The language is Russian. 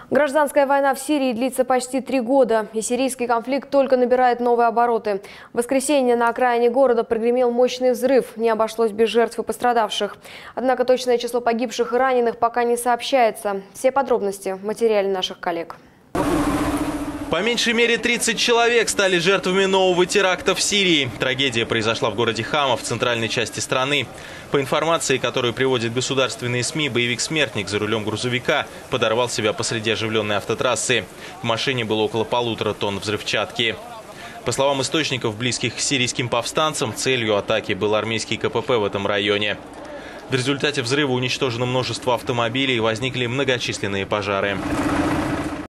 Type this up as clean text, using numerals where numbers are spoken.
Гражданская война в Сирии длится почти 3 года, и сирийский конфликт только набирает новые обороты. В воскресенье на окраине города прогремел мощный взрыв. Не обошлось без жертв и пострадавших. Однако точное число погибших и раненых пока не сообщается. Все подробности в материале наших коллег. По меньшей мере 30 человек стали жертвами нового теракта в Сирии. Трагедия произошла в городе Хама, в центральной части страны. По информации, которую приводят государственные СМИ, боевик-смертник за рулем грузовика подорвал себя посреди оживленной автотрассы. В машине было около 1,5 тонн взрывчатки. По словам источников, близких к сирийским повстанцам, целью атаки был армейский КПП в этом районе. В результате взрыва уничтожено множество автомобилей и возникли многочисленные пожары.